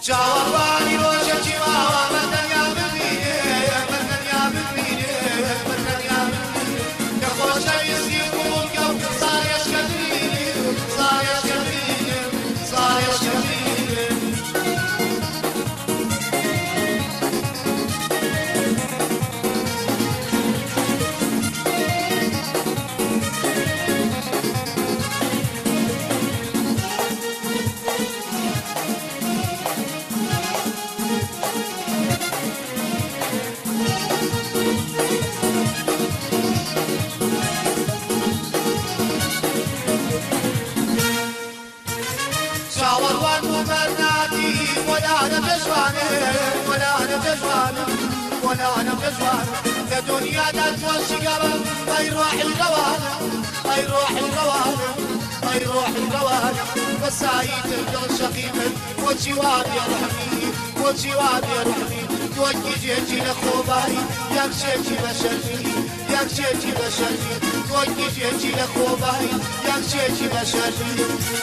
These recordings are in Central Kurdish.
چاوەڕوانی ڕۆژێکی ماوە بەتەنیا ببینێ بەتەنیا ببینێ بەتەنیا ببینێ کە خۆشەویستی قوڵکە و سایەشکە ببینێ سایەشکە ببینێ سایەشکە ببینێ چاوەڕوان و بەرناتی وەلانە پێشوانێ وەلانە پێشوانم وەلانە پێشوانم لە دنیادا تۆشی گەڕم ئەی ڕۆحی ڕەوانم ئەی ڕۆحی ڕەوانم ئەی ڕۆحی ڕەوانم بەساییتر دڵشەقی من بۆچی وا بێڕەحمی بۆچی وا بێڕەحمی تۆکی جێکی لە خۆبایی یەکشێکی بەشەرفی یەکشێکی بەشەرفی تۆکی جێکی لە خۆبایی یەکشێکی بەشەرفی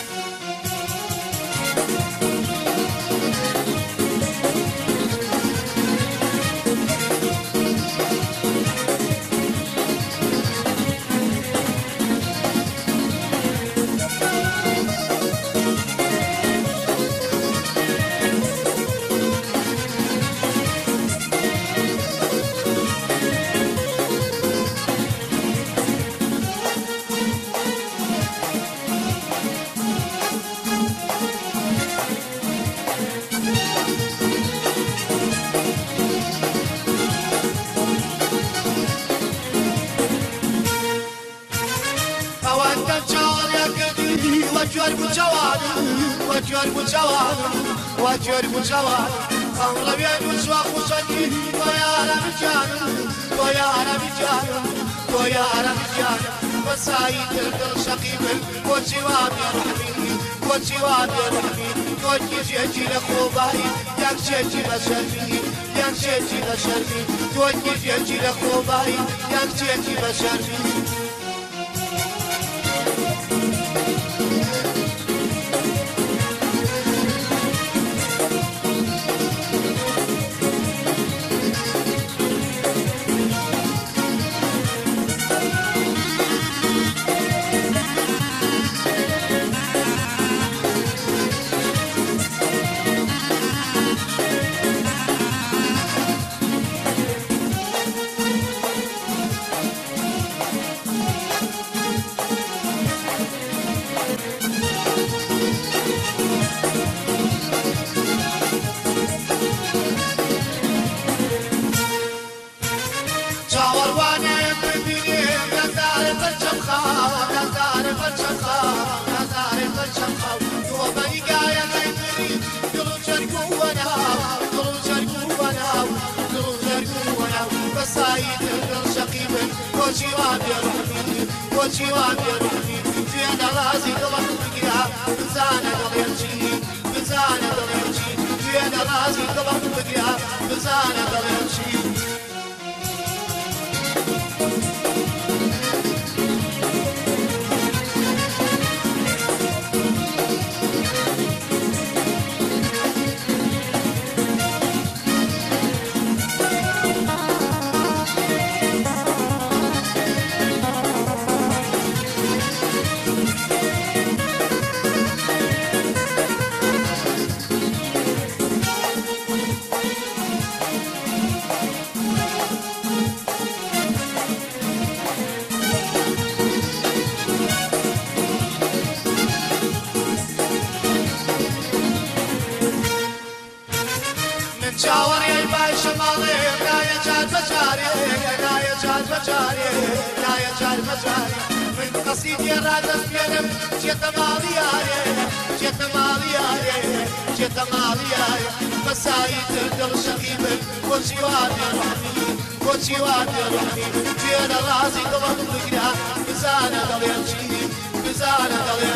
وجرب جوانم وجرب جوانم وجرب جوانم أغلبية وشواق وشدي ويا رب جانم ويا رب جانم ويا رب جانم وسعيد الشقيم وجواب رحمي وجواب رحمي وجيجي لخوباي يكشيجي بشرفي يكشيجي بشرفي وجيجي لخوباي يكشيجي بشرفي وجواب يرحمي فينا راسي ضلع بقيا بزانة ضليمشي بزانة ضليمشي فينا راسي ضلع بقيا بزانة ضليمشي شاوري باي شمالي لا يجال بجاري لا يجال بجاري لا يجال بجاري من قصيدي راد اسبيرم جيت مالياري جيت مالياري جيت مالياري مسايد الدل شقيم وجواد رحمي وجواد رحمي جينا راسي ضلع بقرا بزانة ضل يمشي بزانة ضل